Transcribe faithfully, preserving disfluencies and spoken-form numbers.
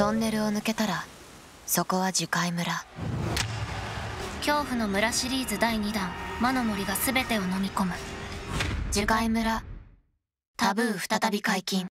トンネルを抜けたらそこは樹海村。 恐怖の村シリーズだいにだん、魔の森が全てを飲み込む。 樹海村タブー再び解禁。